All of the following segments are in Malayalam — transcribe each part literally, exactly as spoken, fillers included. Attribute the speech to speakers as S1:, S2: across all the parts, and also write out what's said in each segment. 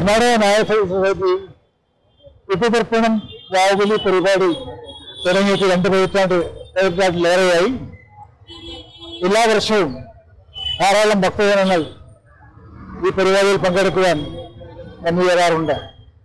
S1: കർണാടക നായക സൊസൈറ്റി പിതൃതർപ്പണം വാവുബലി പരിപാടി തുടങ്ങിയിട്ട് രണ്ട് പതിറ്റാണ്ട് പതിറ്റാണ്ടിലേറെയായി എല്ലാ വർഷവും ധാരാളം ഭക്തജനങ്ങൾ ഈ പരിപാടിയിൽ പങ്കെടുക്കുവാൻ വന്നു ചേരാറുണ്ട്.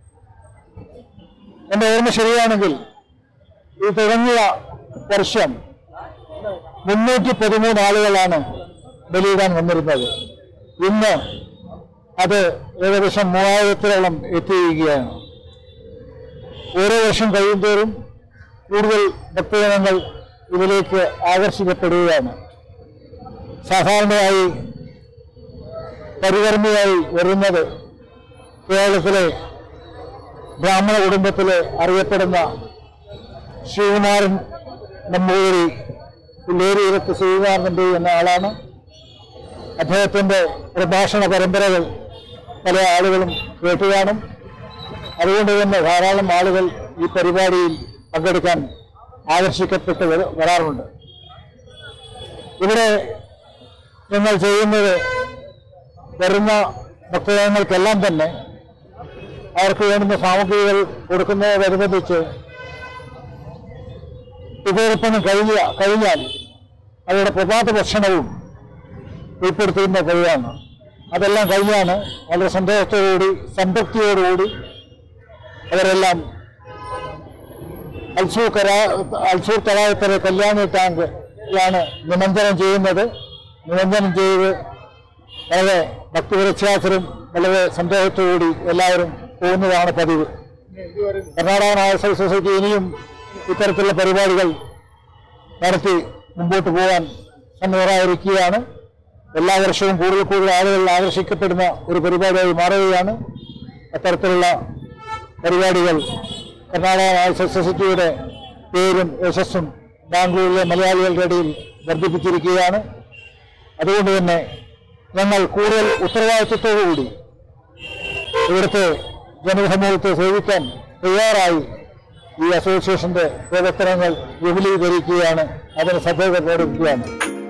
S1: എൻ്റെ ഓർമ്മ ശരിയാണെങ്കിൽ ഇത് തുടങ്ങിയ വർഷം മുന്നൂറ്റി പതിമൂന്ന് ആളുകളാണ് ബലിയിടാൻ വന്നിരുന്നത്. ഇന്ന് അത് ഏകദേശം മൂവായിരത്തോളം എത്തിയിരിക്കുകയാണ്. ഓരോ വർഷം കഴിയുന്തോറും കൂടുതൽ ഭക്തജനങ്ങൾ ഇതിലേക്ക് ആകർഷിക്കപ്പെടുകയാണ്. സാധാരണയായി പരികർമ്മിയായി വരുന്നത് കേരളത്തിലെ ബ്രാഹ്മണ കുടുംബത്തിലെ അറിയപ്പെടുന്ന ശ്രീകുമാരൻ നമ്പൂതിരി പുല്ലേരിയിലത്ത് ശ്രീകുമാരൻ നമ്പൂതിരി എന്ന ആളാണ്. അദ്ദേഹത്തിൻ്റെ പ്രഭാഷണ പരമ്പരകൾ പല ആളുകളും കേട്ടുകാണും. അതുകൊണ്ട് തന്നെ ധാരാളം ആളുകൾ ഈ പരിപാടിയിൽ പങ്കെടുക്കാൻ ആകർഷിക്കപ്പെട്ട് വരാറുണ്ട്. ഇവിടെ ഞങ്ങൾ ചെയ്യുന്നത് വരുന്ന ഭക്തജനങ്ങൾക്കെല്ലാം തന്നെ അവർക്ക് വേണ്ടുന്ന സാമഗ്രികൾ കൊടുക്കുന്നതനുബന്ധിച്ച് പിതൃതർപ്പണം കഴിഞ്ഞ കഴിഞ്ഞാൽ അവരുടെ പ്രഭാത ഭക്ഷണവും ഉൾപ്പെടുത്തുന്ന പതിവാണ്. അതെല്ലാം കഴിഞ്ഞാണ് വളരെ സന്തോഷത്തോടുകൂടി സംതൃപ്തിയോടുകൂടി അവരെല്ലാം അൽസൂർ കരാ അൽസൂർ തടാകത്തിലെ കല്യാണി ടാങ്കിലാണ് നിമഞ്ജനം ചെയ്യുന്നത്. നിമഞ്ജനം ചെയ്ത് വളരെ ഭക്തിപരച്ഛാസരും വളരെ സന്തോഷത്തോടുകൂടി എല്ലാവരും പോകുന്നതാണ് പതിവ്. കർണാടക നായക സൊസൈറ്റി ഇനിയും ഇത്തരത്തിലുള്ള പരിപാടികൾ നടത്തി മുമ്പോട്ട് പോകാൻ സന്നദ്ധരായിരിക്കുകയാണ്. എല്ലാ വർഷവും കൂടുതൽ കൂടുതൽ ആളുകൾ ആകർഷിക്കപ്പെടുന്ന ഒരു പരിപാടിയായി മാറുകയാണ്. അത്തരത്തിലുള്ള പരിപാടികൾ കർണാടക നായക സൊസൈറ്റിയുടെ പേരും യശസ്സും ബാംഗ്ലൂരിലെ മലയാളികളുടെ ഇടയിൽ വർദ്ധിപ്പിച്ചിരിക്കുകയാണ്. അതുകൊണ്ട് തന്നെ ഞങ്ങൾ കൂടുതൽ ഉത്തരവാദിത്വത്തോടുകൂടി ഇവിടുത്തെ ജനസമൂഹത്തെ സേവിക്കാൻ തയ്യാറായി ഈ അസോസിയേഷന്റെ പ്രവർത്തനങ്ങൾ വിപുലീകരിക്കുകയാണ്. അതിന് സഭ്യത പ്രകടിപ്പിക്കുകയാണ്.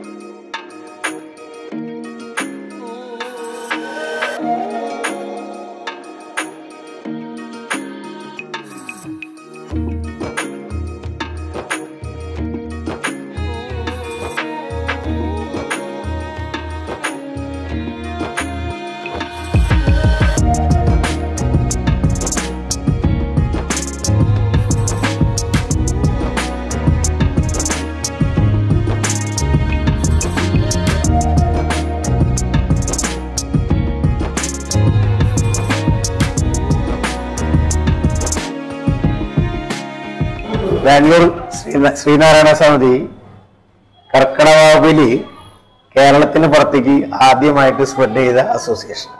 S2: ബാംഗ്ലൂർ ശ്രീനാരായണ സമിതി കർക്കടവാവുബലി കേരളത്തിന് പുറത്തേക്ക് ആദ്യമായിട്ട് സ്പ്രെഡ് ചെയ്ത അസോസിയേഷൻ.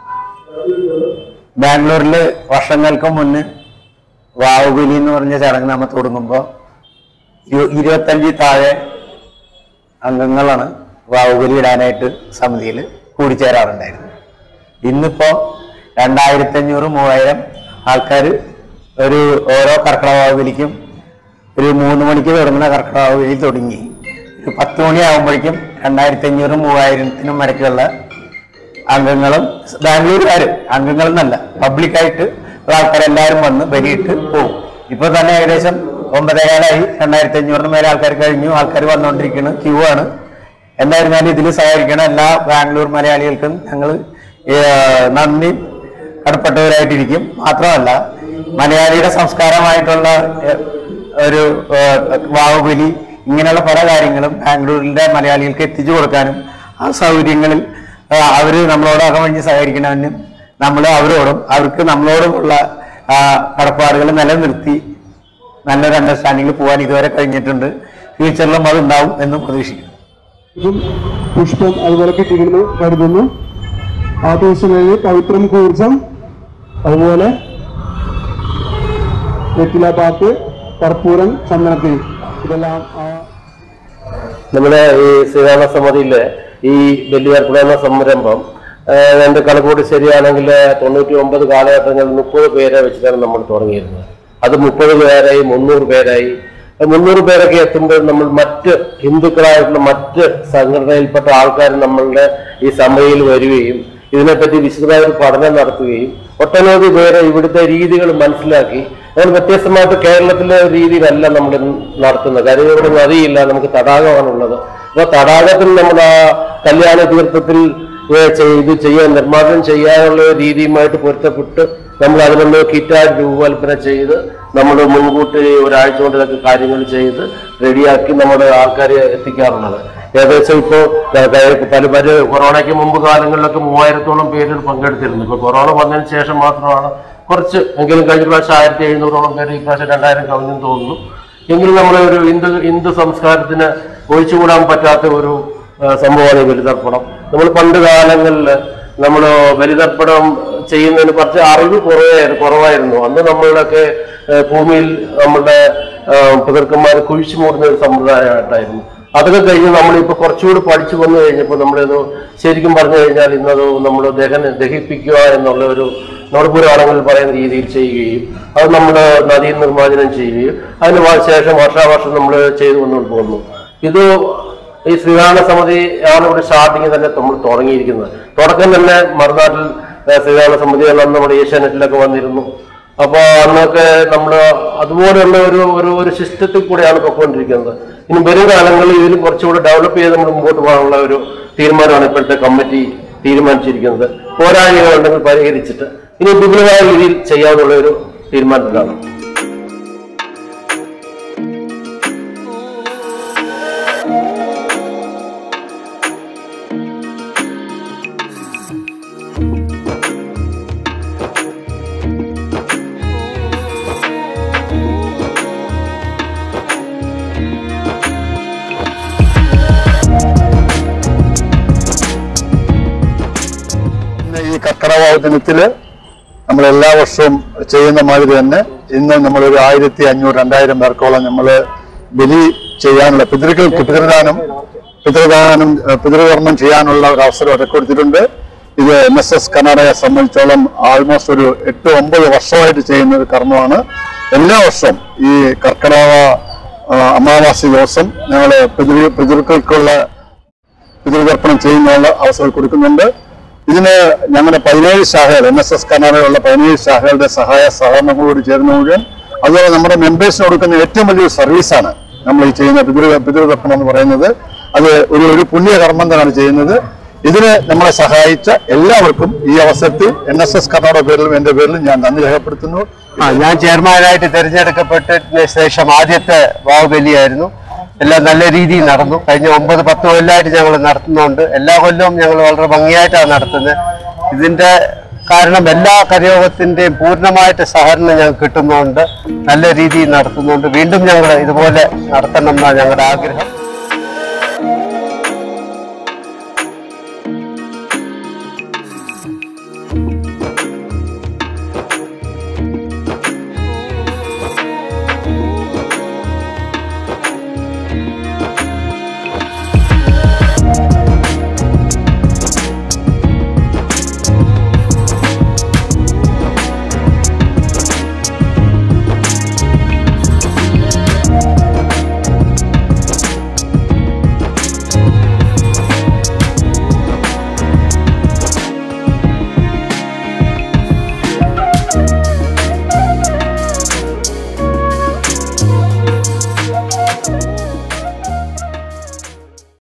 S2: ബാംഗ്ലൂരിൽ വർഷങ്ങൾക്ക് മുന്നേ വാവുബലി എന്ന് പറഞ്ഞ ചടങ്ങ് നമ്മൾ തുടങ്ങുമ്പോൾ ഇരുപത്തഞ്ച് താഴെ അംഗങ്ങളാണ് വാവുബലി ഇടാനായിട്ട് സമിതിയിൽ കൂടിച്ചേരാറുണ്ടായിരുന്നത്. ഇന്നിപ്പോൾ രണ്ടായിരത്തി അഞ്ഞൂറ് മൂവായിരം ആൾക്കാർ ഒരു ഓരോ കർക്കടവാവുബലിക്കും ഒരു മൂന്ന് മണിക്ക് തുടങ്ങുന്ന കർക്കടവാവുബലി തുടങ്ങി ഒരു പത്ത് മണിയാകുമ്പോഴേക്കും രണ്ടായിരത്തി അഞ്ഞൂറ് മൂവായിരത്തിനും ഇടയ്ക്കുള്ള അംഗങ്ങളും ബാംഗ്ലൂരുകാർ അംഗങ്ങളെന്നല്ല പബ്ലിക്കായിട്ട് ഉള്ള ആൾക്കാരെല്ലാവരും വന്ന് ബലിയിട്ട് പോകും. ഇപ്പോൾ തന്നെ ഏകദേശം ഒമ്പതേകാലായി. രണ്ടായിരത്തി അഞ്ഞൂറിന് മേലെ ആൾക്കാർ കഴിഞ്ഞു. ആൾക്കാർ വന്നുകൊണ്ടിരിക്കുന്നു. ക്യൂ ആണ്. എന്തായിരുന്നാലും ഇതിൽ സഹായിക്കണം എല്ലാ ബാംഗ്ലൂർ മലയാളികൾക്കും ഞങ്ങൾ നന്ദി കടപ്പെട്ടവരായിട്ടിരിക്കും. മാത്രമല്ല മലയാളിയുടെ സംസ്കാരമായിട്ടുള്ള ഒരു വാവുബലി ഇങ്ങനെയുള്ള പല കാര്യങ്ങളും ബാംഗ്ലൂരിലെ മലയാളികൾക്ക് എത്തിച്ചു കൊടുക്കാനും ആ സൗകര്യങ്ങളിൽ അവർ നമ്മളോട് അകമഴിഞ്ഞ് സഹകരിക്കണമെന്നും നമ്മൾ അവരോടും അവർക്ക് നമ്മളോടുമുള്ള കടപ്പാടുകൾ നിലനിർത്തി നല്ലൊരു അണ്ടർസ്റ്റാൻഡിങ്ങിൽ പോകാൻ ഇതുവരെ കഴിഞ്ഞിട്ടുണ്ട്. ഫ്യൂച്ചറിലും അത് ഉണ്ടാവും എന്നും പ്രതീക്ഷിക്കുന്നു.
S3: ഇതും പുഷ്പം അതുപോലെ കിട്ടിയിരുന്നു കരുതുന്നു. ആ ദിവസങ്ങളിൽ പവിത്രം കൂർജം അതുപോലെ വെറ്റിലപാത്ത് കർപ്പൂരം ചന്ദനത്തിൽ ഇതെല്ലാം
S4: നമ്മുടെ ഈ ശ്രീനാരായണ സമിതിയിലെ ഈ ബലിയർപ്പണം എന്ന സംരംഭം എൻ്റെ കണക്കൂടി ശരിയാണെങ്കിൽ തൊണ്ണൂറ്റി ഒമ്പത് കാലഘട്ടങ്ങളിൽ മുപ്പത് പേരെ വെച്ചിട്ടാണ് നമ്മൾ തുടങ്ങിയിരുന്നത്. അത് മുപ്പത് പേരായി മുന്നൂറ് പേരായി മുന്നൂറ് പേരൊക്കെ എത്തുമ്പോൾ നമ്മൾ മറ്റ് ഹിന്ദുക്കളായിട്ടുള്ള മറ്റ് സംഘടനയിൽപ്പെട്ട ആൾക്കാർ നമ്മളുടെ ഈ സഭയിൽ വരികയും ഇതിനെപ്പറ്റി വിശദമായ ഒരു പഠനം നടത്തുകയും ഒട്ടനവധി പേരെ ഇവിടുത്തെ രീതികൾ മനസ്സിലാക്കി നമ്മൾ വ്യത്യസ്തമായിട്ട് കേരളത്തിലെ രീതിയിലല്ല നമ്മൾ നടത്തുന്നത്. കാര്യം ഇവിടെ നദിയില്ല, നമുക്ക് തടാകമാണുള്ളത്. അപ്പോൾ തടാകത്തിൽ നമ്മൾ ആ കല്യാണ തീർത്ഥത്തിൽ ഇത് ചെയ്യാൻ നിർമ്മാർജ്ജനം ചെയ്യാനുള്ള രീതിയുമായിട്ട് പൊരുത്തപ്പെട്ട് നമ്മൾ അതിനുള്ള കിറ്റായിട്ട് രൂപകൽപ്പന ചെയ്ത് നമ്മൾ മുൻകൂട്ടി ഒരാഴ്ച കൊണ്ട് ഇതൊക്കെ കാര്യങ്ങൾ ചെയ്ത് റെഡിയാക്കി നമ്മുടെ ആൾക്കാരെ എത്തിക്കാറുള്ളത്. ഏകദേശം ഇപ്പോൾ പല പല കൊറോണയ്ക്ക് മുമ്പ് കാലങ്ങളിലൊക്കെ മൂവായിരത്തോളം പേര് പങ്കെടുത്തിരുന്നു. ഇപ്പോൾ കൊറോണ വന്നതിന് ശേഷം മാത്രമാണ് കുറച്ച് എങ്കിലും കഴിഞ്ഞ പ്രാവശ്യം ആയിരത്തി എഴുന്നൂറോളം പേര് ഈ പ്രാവശ്യം രണ്ടായിരം കവിഞ്ഞെന്ന് തോന്നുന്നു. എങ്കിലും നമ്മുടെ ഒരു ഹിന്ദു ഹിന്ദു സംസ്കാരത്തിന് ഒഴിച്ചുകൂടാൻ പറ്റാത്ത ഒരു സംഭവമാണ് ഈ ബലിതർപ്പണം. നമ്മൾ പണ്ട് കാലങ്ങളിൽ നമ്മൾ ബലിതർപ്പണം ചെയ്യുന്നതിന് കുറച്ച് അറിവ് കുറവായിരുന്നു കുറവായിരുന്നു അന്ന് നമ്മളുടെയൊക്കെ ഭൂമിയിൽ നമ്മളുടെ പിതൃക്കന്മാർ കുഴിച്ചു മൂടുന്ന ഒരു സമ്പ്രദായമായിട്ടായിരുന്നു. അതൊക്കെ കഴിഞ്ഞ് നമ്മളിപ്പോൾ കുറച്ചുകൂടി പഠിച്ചു വന്നു കഴിഞ്ഞപ്പോൾ നമ്മളിത് ശരിക്കും പറഞ്ഞു കഴിഞ്ഞാൽ ഇന്നത് നമ്മൾ ദഹന ദഹിപ്പിക്കുക എന്നുള്ള ഒരു നമ്മുടെ പുരാണങ്ങളിൽ പറയുന്ന രീതിയിൽ ചെയ്യുകയും അത് നമ്മൾ നദിയിൽ നിർമ്മാർജ്ജനം ചെയ്യുകയും അതിന് ശേഷം വർഷാവർഷം നമ്മൾ ചെയ്തു വന്നുകൊണ്ട് പോകുന്നു. ഇത് ഈ ശ്രീകരണ സമിതി ആണ് ഇവിടെ സ്റ്റാർട്ടിങ് തന്നെ നമ്മൾ തുടങ്ങിയിരിക്കുന്നത്. തുടക്കം തന്നെ മറുനാട്ടിൽ ശ്രീകരണ സമിതികളെന്ന് നമ്മുടെ ഏഷ്യാനെറ്റിലൊക്കെ വന്നിരുന്നു. അപ്പോൾ അന്നൊക്കെ നമ്മൾ അതുപോലെയുള്ള ഒരു ഒരു ഒരു സിസ്റ്റത്തിൽ കൂടെയാണ് പൊയ്ക്കൊണ്ടിരിക്കുന്നത്. ഇനി വരും കാലങ്ങളിൽ ഇതിലും കുറച്ചുകൂടി ഡെവലപ്പ് ചെയ്ത് നമ്മൾ മുമ്പോട്ട് പോകാനുള്ള ഒരു തീരുമാനമാണ് ഇപ്പോഴത്തെ കമ്മിറ്റി തീരുമാനിച്ചിരിക്കുന്നത്. പോരായ്മകളുണ്ടെങ്കിൽ പരിഹരിച്ചിട്ട് ഇനി വിപുലമായ രീതിയിൽ ചെയ്യാനുള്ള ഒരു തീരുമാനത്തിലാണ്.
S1: കർക്കടക ദിനത്തില് നമ്മൾ എല്ലാ വർഷവും ചെയ്യുന്ന മാതിരി തന്നെ ഇന്ന് നമ്മളൊരു ആയിരത്തി അഞ്ഞൂറ് രണ്ടായിരം പേർക്കോളം നമ്മൾ ബലി ചെയ്യാനുള്ള പിതൃക്കൾക്ക് പിതൃദാനം പിതൃദാനം പിതൃകർമ്മം ചെയ്യാനുള്ള ഒരു അവസരം ഒരുക്കൊടുത്തിട്ടുണ്ട്. ഇത് എൻ എസ് എസ് ഘടനകളെ സംബന്ധിച്ചോളം ആൾമോസ്റ്റ് ഒരു എട്ട് ഒമ്പത് വർഷമായിട്ട് ചെയ്യുന്ന ഒരു കർമ്മമാണ്. എല്ലാ വർഷവും ഈ കർക്കടക അമാവാസി ദിവസം ഞങ്ങൾ പിതൃ പിതൃക്കൾക്കുള്ള പിതൃതർപ്പണം ചെയ്യുന്നതിനുള്ള അവസരം കൊടുക്കുന്നുണ്ട്. ഇതിന് ഞങ്ങളുടെ പതിനേഴ് ശാഖകൾ എൻ എസ് എസ് ഘടനകളുള്ള പതിനേഴ് ശാഖകളുടെ സഹായ സഹകരണങ്ങളോട് ചേർന്ന് മുഴുവൻ അതുപോലെ നമ്മുടെ മെമ്പേഴ്സിന് കൊടുക്കുന്ന ഏറ്റവും വലിയൊരു സർവീസാണ് നമ്മൾ ഈ ചെയ്യുന്ന പിതൃ പിതൃതർപ്പണം എന്ന് പറയുന്നത്. അത് ഒരു ഒരു പുണ്യകർമ്മം തന്നെയാണ് ചെയ്യുന്നത്. ഇതിന് നമ്മളെ സഹായിച്ച എല്ലാവർക്കും ഈ അവസരത്തിൽ എൻ എസ് എസ് ഘടനയുടെ പേരിലും എൻ്റെ പേരിലും ഞാൻ നന്ദി രേഖപ്പെടുത്തുന്നു.
S2: ആ ഞാൻ ചെയർമാനായിട്ട് തിരഞ്ഞെടുക്കപ്പെട്ടതിന് ശേഷം ആദ്യത്തെ വാവുബലിയായിരുന്നു. എല്ലാം നല്ല രീതിയിൽ നടന്നു. കഴിഞ്ഞ ഒമ്പത് പത്ത് കൊല്ലമായിട്ട് ഞങ്ങൾ നടത്തുന്നുണ്ട്. എല്ലാ കൊല്ലവും ഞങ്ങൾ വളരെ ഭംഗിയായിട്ടാണ് നടത്തുന്നത്. ഇതിൻ്റെ കാരണം എല്ലാ കരയോഗത്തിൻ്റെയും പൂർണ്ണമായിട്ട് സഹകരണം ഞങ്ങൾക്ക് കിട്ടുന്നുണ്ട്. നല്ല രീതിയിൽ നടത്തുന്നുണ്ട്. വീണ്ടും ഞങ്ങൾ ഇതുപോലെ നടത്തണം എന്നാണ് ഞങ്ങളുടെ ആഗ്രഹം.